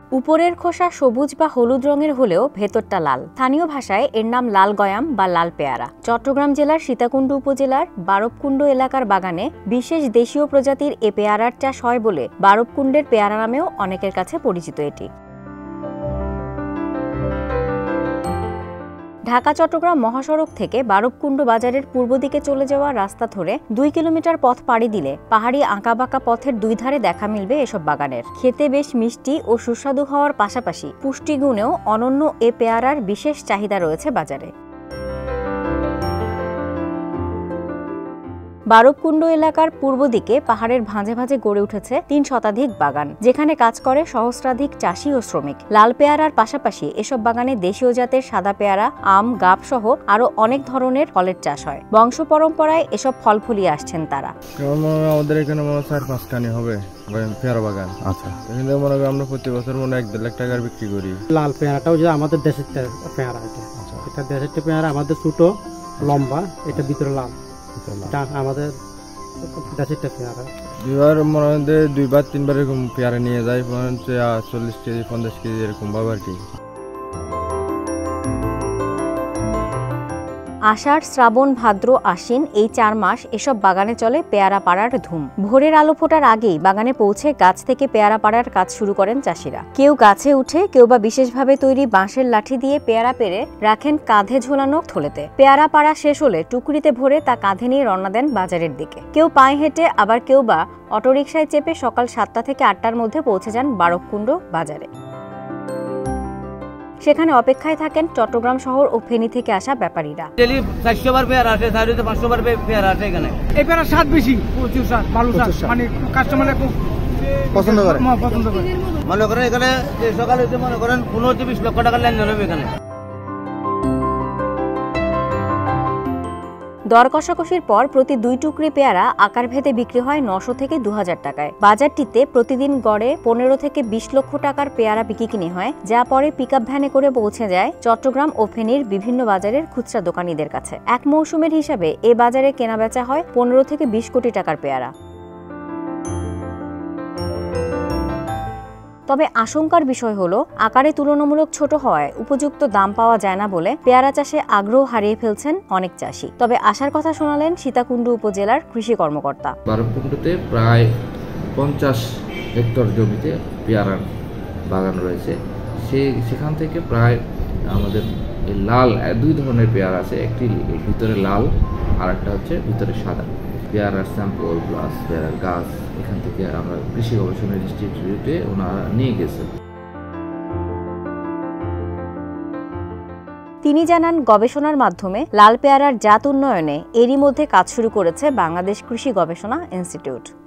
উপরের খোসা সবুজ বা হলুদ রঙের হলেও ভেতরটা লাল। স্থানীয় ভাষায় এর নাম লাল গয়াম বা লাল পেয়ারা। চট্টগ্রাম জেলার সীতাকুণ্ড উপজেলার বারবকুণ্ড এলাকার বাগানে বিশেষ দেশীয় প্রজাতির এ পেয়ারার চাষ হয় বলে বারবকুণ্ডের পেয়ারা নামেও অনেকের কাছে পরিচিত এটি। ঢাকা চট্টগ্রাম মহাসড়ক থেকে বারবকুণ্ড বাজারের পূর্ব দিকে চলে যাওয়া রাস্তা ধরে 2 কিলোমিটার পথ পাড়ি দিলে পাহাড়ি আঁকাবাঁকা পথের দুই ধারে দেখা মিলবে এসব বাগানের। খেতে বেশ মিষ্টি ও সুস্বাদু হওয়ার পাশাপাশি পুষ্টিগুণেও অনন্য এ পেয়ারার বিশেষ চাহিদা রয়েছে বাজারে। বারবকুণ্ড এলাকার পূর্ব দিকে পাহাড়ের ভাঁজে ভাঁজে গড়ে উঠেছে 3 শতাধিক বাগান, যেখানে কাজ করে সহস্রাধিক চাষি ও শ্রমিক। লাল পেয়ারার পাশাপাশি এসব বাগানে দেশীয় জাতের সাদা পেয়ারা, আম, গাব সহ আরো অনেক ধরনের ফলের চাষ হয়। বংশ পরম্পরায় এসব ফল ফলিয়ে আসছেন তারা। আমাদের এখানে 4-5 খানি হবে পেয়ারা বাগান। আচ্ছা, এখানে মনে করি আমরা প্রতি বছর 1-1.5 লাখ টাকার বিক্রি করি। লাল পেয়ারাটাও যে আমাদের দেশের পেয়ারা, এটা দেশের পেয়ারা, আমাদের ছোট লম্বা, এটা ভিতরে লাল, আমাদের দেশের পেয়ারা। দুইবার মনে হয় 2-3বার এরকম পেয়ারা নিয়ে যায়, 40 কেজি 50 কেজি এরকম ভাবে আর কি। আষাঢ়, শ্রাবণ, ভাদ্র, আশ্বিন এই 4 মাস এসব বাগানে চলে পেয়ারা পাড়ার ধুম। ভোরের আলো ফোটার আগেই বাগানে পৌঁছে গাছ থেকে পেয়ারা পাড়ার কাজ শুরু করেন চাষিরা। কেউ গাছে উঠে, কেউ বা বিশেষভাবে তৈরি বাঁশের লাঠি দিয়ে পেয়ারা পেড়ে রাখেন কাঁধে ঝোলানো থলেতে। পেয়ারা পাড়া শেষ হলে টুকরিতে ভরে তা কাঁধে নিয়ে রওনা দেন বাজারের দিকে। কেউ পায়ে হেঁটে, আবার কেউ বা অটোরিকশায় চেপে সকাল 7টা থেকে 8টার মধ্যে পৌঁছে যান বারবকুণ্ড বাজারে। সেখানে অপেক্ষায় থাকেন চট্টগ্রাম শহর ও ফেনী থেকে আসা ব্যাপারীরা। ডেইলি 400 বার পেয়ারা আসে, 500 বার পেয়ারা আসে এখানে। এই পেয়ারা স্বাদ বেশি, প্রচুর স্বাদ, ভালো স্বাদ, মানে কাস্টমার খুব পছন্দ করে। মনে করেন এখানে সকালে মনে করেন 15-20 লক্ষ টাকা লেনদেন হবে এখানে। দর কষাকষির পর প্রতি 2 টুকরি পেয়ারা আকার ভেদে বিক্রি হয় 900 থেকে 2000 টাকায়। বাজারটিতে প্রতিদিন গড়ে 15 থেকে 20 লক্ষ টাকার পেয়ারা বিক্রি হয়, যা পরে পিকআপ ভ্যানে করে পৌঁছে যায় চট্টগ্রাম ও ফেনীর বিভিন্ন বাজারের খুচরা দোকানীদের কাছে। এক মৌসুমের হিসাবে এ বাজারে কেনাবেচা হয় 15 থেকে 20 কোটি টাকার পেয়ারা। তবে আশঙ্কার বিষয় হলো আকারে তুলনামূলক ছোট হওয়ায় উপযুক্ত দাম পাওয়া যায় না বলে পেয়ারা চাষে আগ্রহ হারিয়ে ফেলছেন অনেক চাষি। তবে আশার কথা শোনালেন সীতাকুণ্ড উপজেলার কৃষি কর্মকর্তা। বারবকুণ্ডতে প্রায় 50 হেক্টর জমিতে পেয়ারার বাগান রয়েছে। সেখান থেকে প্রায় আমাদের লাল 2 ধরনের পেয়ারা আছে, একটি ভিতরে লাল আর একটা হচ্ছে ভিতরে সাদা। পেয়ারার স্যাম্পল প্লাস পেয়ারার গাছ এখান থেকে আমরা কৃষি গবেষণা ইনস্টিটিউটে ওনারা নিয়ে গেছেন। তিনি জানান, গবেষণার মাধ্যমে লাল পেয়ারার জাত উন্নয়নে এরই মধ্যে কাজ শুরু করেছে বাংলাদেশ কৃষি গবেষণা ইনস্টিটিউট।